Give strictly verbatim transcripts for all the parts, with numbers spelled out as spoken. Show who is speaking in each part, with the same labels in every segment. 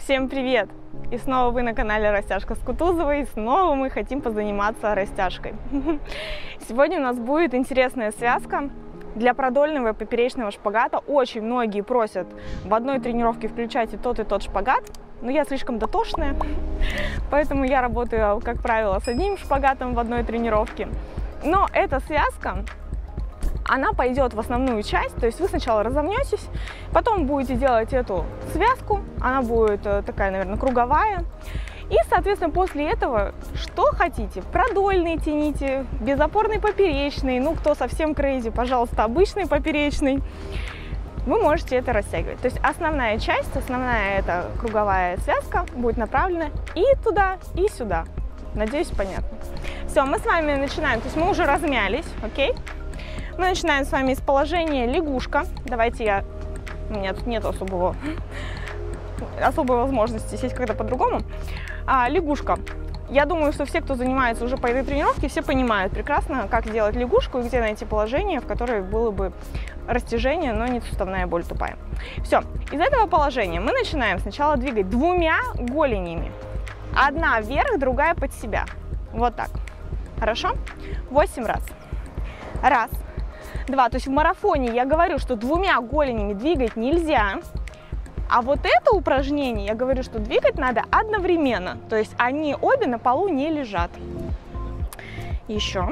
Speaker 1: Всем привет! И снова вы на канале Растяжка с Кутузовой, и снова мы хотим позаниматься растяжкой. Сегодня у нас будет интересная связка для продольного и поперечного шпагата. Очень многие просят в одной тренировке включать и тот, и тот шпагат, но я слишком дотошная, поэтому я работаю, как правило, с одним шпагатом в одной тренировке. Но эта связка, она пойдет в основную часть, то есть вы сначала разомнетесь, потом будете делать эту связку, она будет такая, наверное, круговая. И, соответственно, после этого, что хотите, продольный тяните, безопорный поперечный, ну, кто совсем крейзи, пожалуйста, обычный поперечный, вы можете это растягивать. То есть основная часть, основная эта круговая связка будет направлена и туда, и сюда. Надеюсь, понятно. Все, мы с вами начинаем, то есть мы уже размялись, окей? Мы начинаем с вами из положения лягушка. Давайте я... У меня тут нет особого... особой возможности сесть когда по-другому. А, лягушка. Я думаю, что все, кто занимается уже по этой тренировке, все понимают прекрасно, как делать лягушку и где найти положение, в которое было бы растяжение, но не суставная боль тупая. Все. Из этого положения мы начинаем сначала двигать двумя голенями. Одна вверх, другая под себя. Вот так. Хорошо? Восемь раз. Раз. Два. То есть в марафоне я говорю, что двумя голенями двигать нельзя. А вот это упражнение, я говорю, что двигать надо одновременно. То есть они обе на полу не лежат. Еще.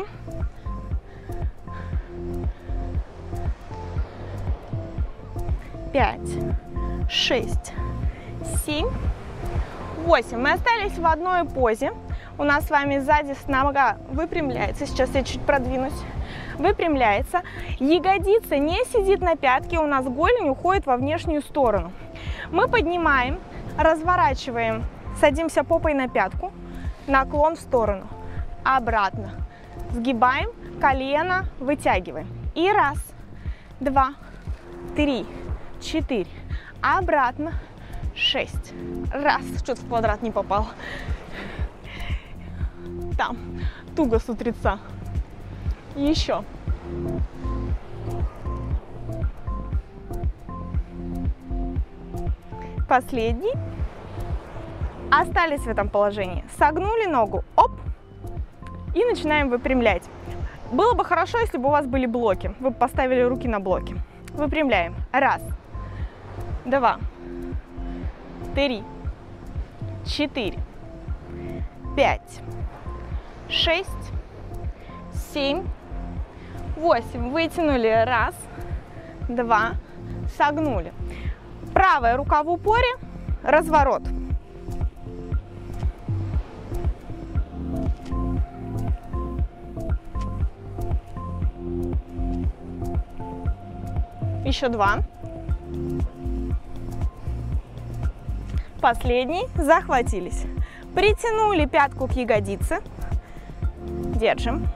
Speaker 1: Пять, шесть, семь, восемь. Мы остались в одной позе. У нас с вами сзади нога выпрямляется. Сейчас я чуть продвинусь. Выпрямляется. Ягодица не сидит на пятке. У нас голень уходит во внешнюю сторону. Мы поднимаем, разворачиваем, садимся попой на пятку, наклон в сторону, обратно, сгибаем, колено вытягиваем. И раз, два, три, четыре, обратно, шесть. Раз, что-то в квадрат не попал. Там, туго с утреца. Еще. Последний. Остались в этом положении. Согнули ногу, оп, и начинаем выпрямлять. Было бы хорошо, если бы у вас были блоки. Вы бы поставили руки на блоки. Выпрямляем. Раз, два, три, четыре, пять, шесть, семь, восемь. Вытянули. Раз, два, согнули. Правая рука в упоре, разворот. Еще два. Последний. Захватились. Притянули пятку к ягодице. Держим.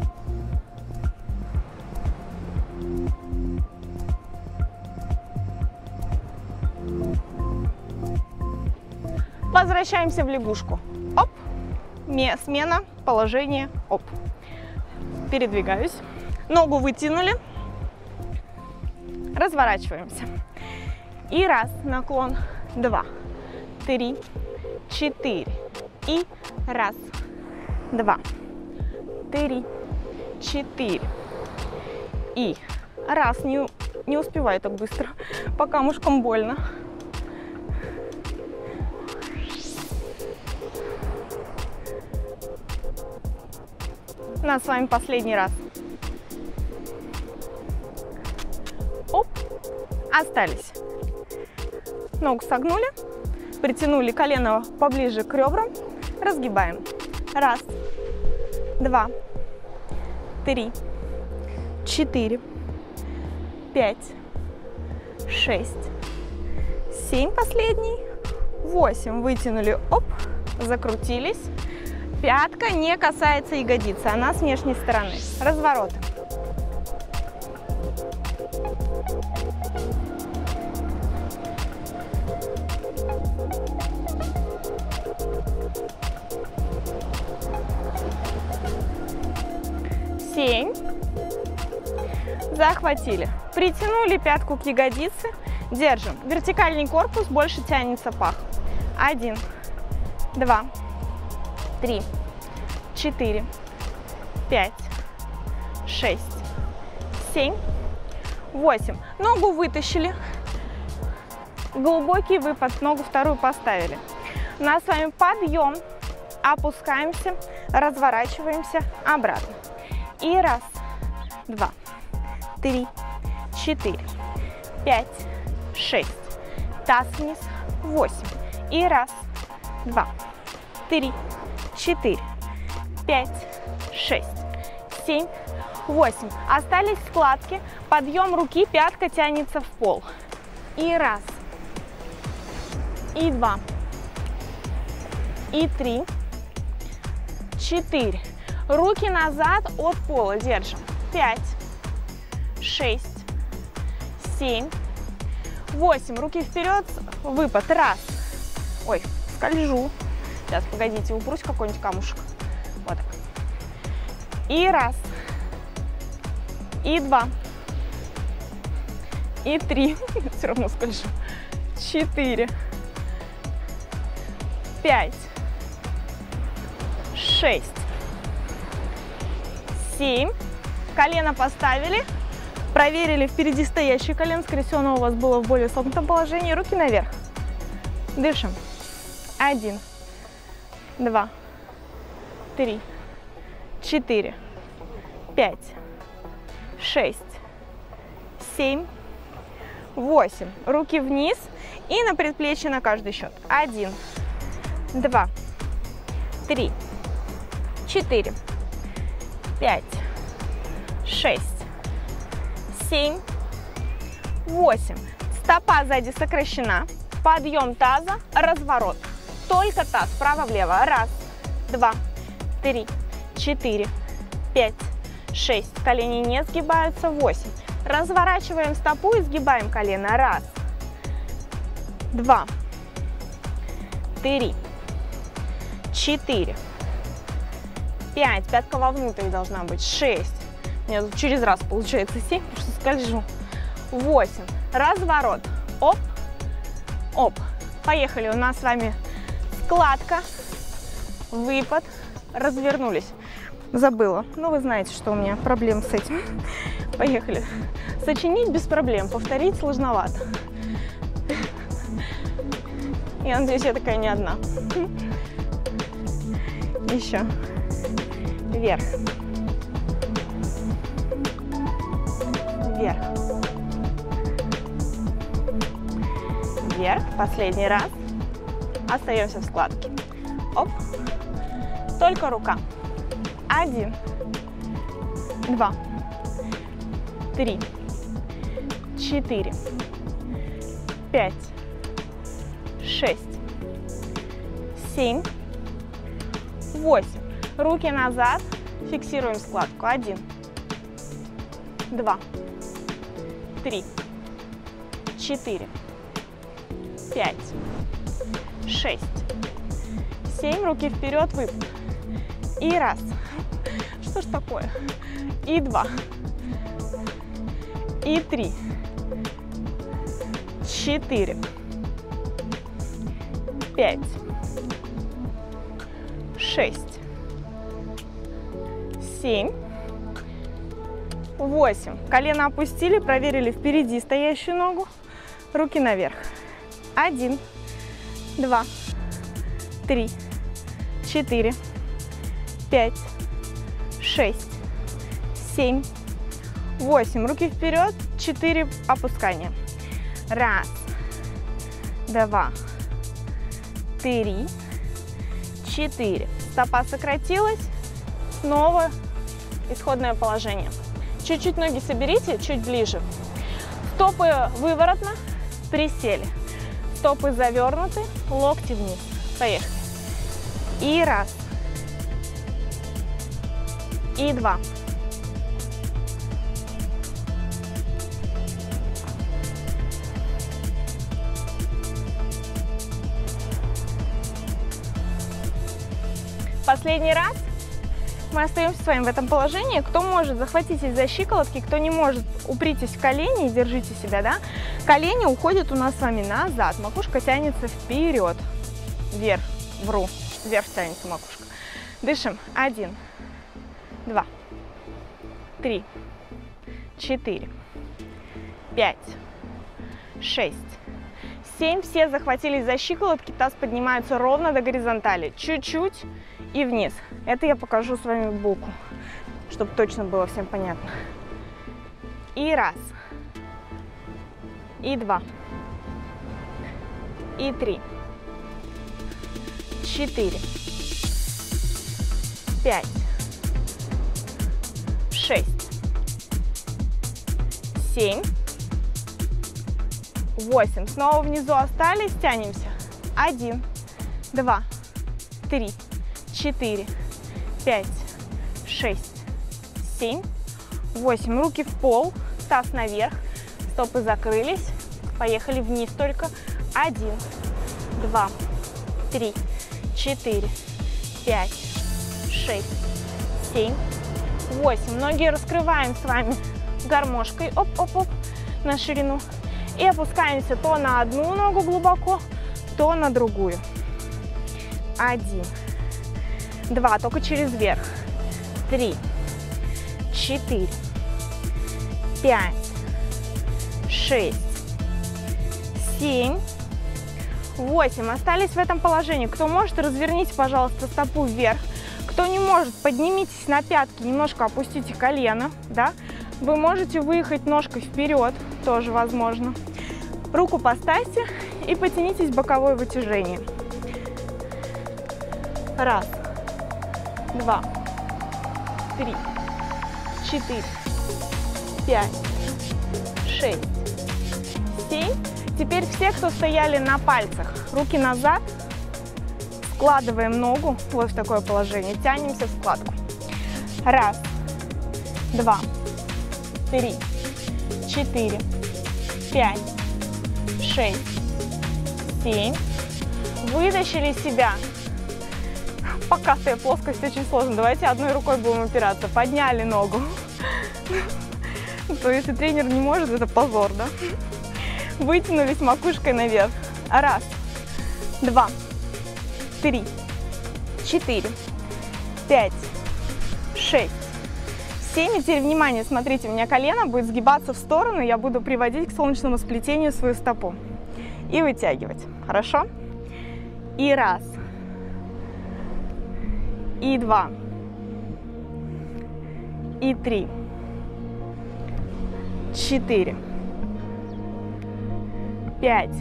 Speaker 1: Возвращаемся в лягушку. Оп. Смена, положение. Оп. Передвигаюсь. Ногу вытянули. Разворачиваемся. И раз, наклон. Два, три, четыре. И раз, два, три, четыре. И раз. Не, не успеваю так быстро. По камушкам больно. У нас с вами последний раз. Оп. Остались. Ногу согнули. Притянули колено поближе к ребрам. Разгибаем. Раз, два, три, четыре, пять, шесть, семь. Последний. Восемь. Вытянули. Оп. Закрутились. Пятка не касается ягодицы, она с внешней стороны. Разворот. Семь. Захватили. Притянули пятку к ягодице. Держим. Вертикальный корпус, больше тянется пах. Один, два, три, четыре, пять, шесть, семь, восемь. Ногу вытащили. Глубокий выпад, ногу вторую поставили. У нас с вами подъем. Опускаемся, разворачиваемся обратно. И раз, два, три, четыре, пять, шесть. Таз вниз, восемь. И раз, два, три, четыре, пять, шесть, семь, восемь. Остались складки. Подъем руки, пятка тянется в пол. И раз, и два, и три, четыре. Руки назад от пола держим. Пять, шесть, семь, восемь. Руки вперед. Выпад. Раз. Ой, скольжу. Сейчас, погодите, упрусь какой-нибудь камушек. Вот так. И раз. И два. И три. Все равно скольжу. Четыре. Пять. Шесть. Семь. Колено поставили. Проверили впереди стоящее колено. Скрещенное у вас было в более согнутом положении. Руки наверх. Дышим. Один. Два. Три. Четыре. Пять. Шесть. Семь. Восемь. Руки вниз. И на предплечье на каждый счет. Один. Два. Три. Четыре. Пять. Шесть. Семь. Восемь. Стопа сзади сокращена. Подъем таза. Разворот. Только таз. Вправо-влево. Раз. Два. Три. Четыре. Пять. Шесть. Колени не сгибаются. Восемь. Разворачиваем стопу и сгибаем колено. Раз. Два. Три. Четыре. Пять. Пятка вовнутрь должна быть. Шесть. У меня тут через раз получается семь, потому что скольжу. Восемь. Разворот. Оп. Оп. Поехали. У нас с вами складка. Выпад. Развернулись. Забыла. Ну, вы знаете, что у меня проблем с этим. Поехали. Сочинить без проблем. Повторить сложновато. Я надеюсь, я такая не одна. Еще. Вверх. Вверх. Вверх. Последний раз. Остаемся в складке. Оп. Только рука. Один. Два. Три. Четыре. Пять. Шесть. Семь. Восемь. Руки назад. Фиксируем складку. Один. Два. Три. Четыре. Пять. Шесть. Семь. Руки вперед. Выпад. И раз. Что ж такое? И два. И три. Четыре. Пять. Шесть. Семь. Восемь. Колено опустили, проверили впереди стоящую ногу. Руки наверх. Один. Два. Три. Четыре. Пять. Шесть. Семь. Восемь. Руки вперед. Четыре опускания. Раз. Два. Три. Четыре. Стопа сократилась. Снова исходное положение. Чуть-чуть ноги соберите, чуть ближе. Стопы выворотно. Присели. Стопы завернуты. Локти вниз. Поехали. И раз. И два. Последний раз. Мы остаемся с вами в этом положении. Кто может, захватитесь за щиколотки, кто не может, упритесь в колени и держите себя, да? Колени уходят у нас с вами назад, макушка тянется вперед. вверх, вру, вверх тянется макушка. Дышим. Один, два, три, четыре, пять, шесть, семь. Все захватились за щиколотки, таз поднимается ровно до горизонтали. Чуть-чуть и вниз. Это я покажу с вами сбоку, чтобы точно было всем понятно. И раз, и два, и три, четыре, пять, шесть, семь, восемь. Снова внизу остались, тянемся. Один, два, три, четыре, пять, шесть, семь, восемь. Руки в пол, таз наверх, стопы закрылись. Поехали вниз только. Один, два, три, четыре, пять, шесть, семь, восемь. Ноги раскрываем с вами гармошкой. Оп-оп-оп на ширину. И опускаемся то на одну ногу глубоко, то на другую. Один, два, только через верх. Три, четыре, пять, шесть, семь, восемь. Остались в этом положении. Кто может, разверните, пожалуйста, стопу вверх. Кто не может, поднимитесь на пятки, немножко опустите колено, да? Вы можете выехать ножкой вперед, тоже возможно. Руку поставьте и потянитесь в боковое вытяжение. Раз, два, три, четыре, пять, шесть, семь. Теперь все, кто стояли на пальцах, руки назад, складываем ногу вот в такое положение, тянемся в складку. Раз, два, три, четыре, пять, шесть, семь. Вытащили себя. Покатая плоскость очень сложно. Давайте одной рукой будем опираться. Подняли ногу. То если тренер не может, это позор, да? Вытянулись макушкой наверх. Раз, два, три, четыре, пять, шесть, семь. И теперь, внимание, смотрите, у меня колено будет сгибаться в сторону, я буду приводить к солнечному сплетению свою стопу. И вытягивать. Хорошо? И раз. И два. И три. Четыре. Пять.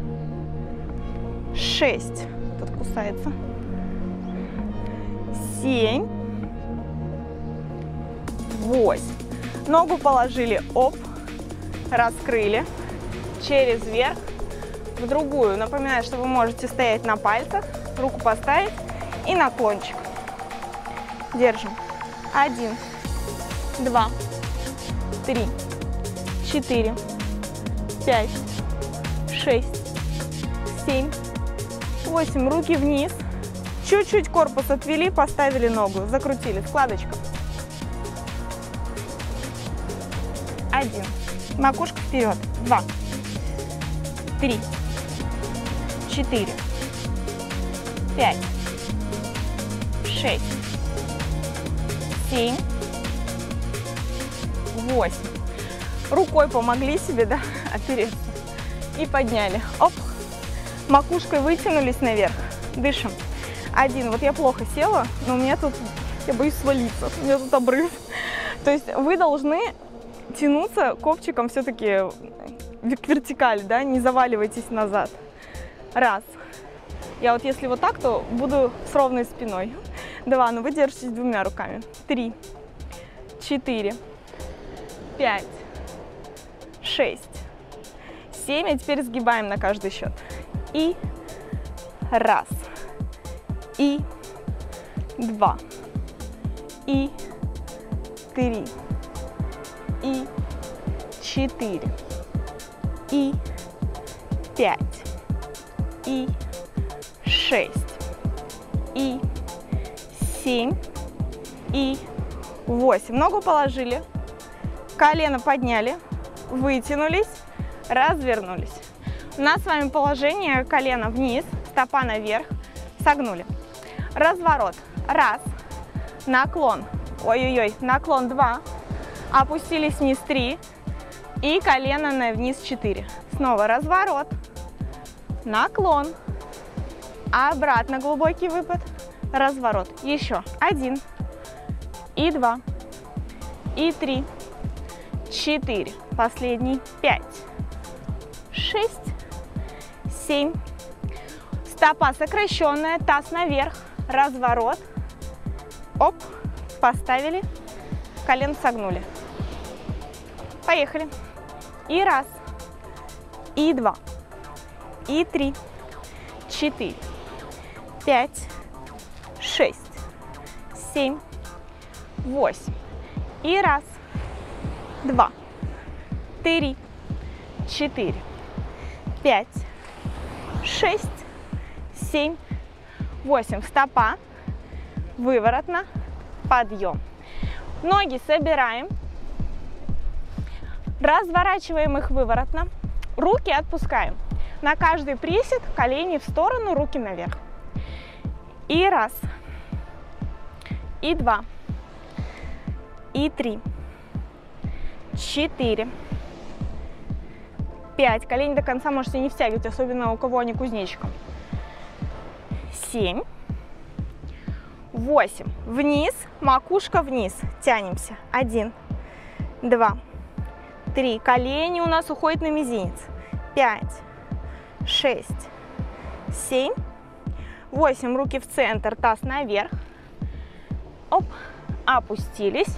Speaker 1: Шесть. Тут кусается. Семь. Восемь. Ногу положили, оп, раскрыли, через верх, в другую. Напоминаю, что вы можете стоять на пальцах, руку поставить и наклончик. Держим. Один, два, три, четыре, пять, шесть, семь, восемь. Руки вниз. Чуть-чуть корпус отвели, поставили ногу, закрутили, складочка. Один. Макушка вперед. Два. Три. Четыре. Пять. Шесть. Семь. Восемь. Рукой помогли себе, да, опереться. И подняли. Оп. Макушкой вытянулись наверх. Дышим. Один. Вот я плохо села, но у меня тут, я боюсь свалиться. У меня тут обрыв. То есть вы должны тянуться копчиком все-таки к вертикали, да, не заваливайтесь назад. Раз. Я вот если вот так, то буду с ровной спиной. Два, ну вы держитесь двумя руками. Три, четыре, пять, шесть, семь. А теперь сгибаем на каждый счет. И раз, и два, и три, и четыре, и пять, и шесть, и семь, и восемь. Ногу положили, колено подняли, вытянулись, развернулись. У нас с вами положение колено вниз, стопа наверх. согнули. Разворот. Раз. Наклон. Ой-ой-ой. Наклон. Два. Опустились вниз. Три. И колено на вниз. Четыре. Снова разворот. Наклон. Обратно глубокий выпад. Разворот. Еще. Один. И два. И три. Четыре. Последний. Пять. Шесть. Семь. Стопа сокращенная. Таз наверх. Разворот. Оп. Поставили. Колено согнули. Поехали. И раз. И два. И три. Четыре. Пять. Шесть. Семь. Восемь. И раз. Два. Три. Четыре. Пять. Шесть. Семь. Восемь. Стопа. Выворотно. Подъем. Ноги собираем. Разворачиваем их выворотно. Руки отпускаем. На каждый присед колени в сторону, руки наверх. И раз. И два. И три. Четыре. Пять. Колени до конца можете не втягивать, особенно у кого они кузнечиком. Семь. Восемь. Вниз, макушка вниз. Тянемся. Один. Два. Три. Колени у нас уходят на мизинец. Пять. Шесть. Семь. Восемь. Руки в центр, таз наверх. Оп. Опустились.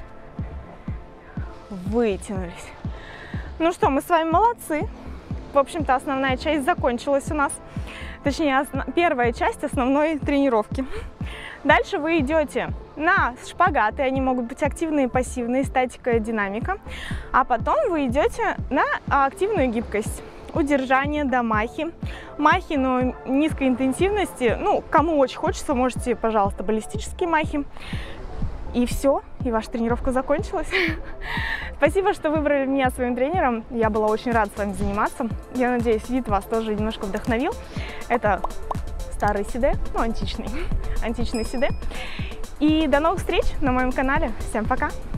Speaker 1: Вытянулись. Ну что, мы с вами молодцы. В общем-то, основная часть закончилась у нас. Точнее, основ... первая часть основной тренировки. Дальше вы идете на шпагаты. Они могут быть активные, пассивные, статика, динамика. А потом вы идете на активную гибкость. Удержание до махи. Махи, но низкой интенсивности. Ну, кому очень хочется, можете, пожалуйста, баллистические махи. И все, и ваша тренировка закончилась. Спасибо, что выбрали меня своим тренером. Я была очень рада с вами заниматься. Я надеюсь, вид вас тоже немножко вдохновил. Это старый седе, ну, античный, античный седе. И до новых встреч на моем канале. Всем пока!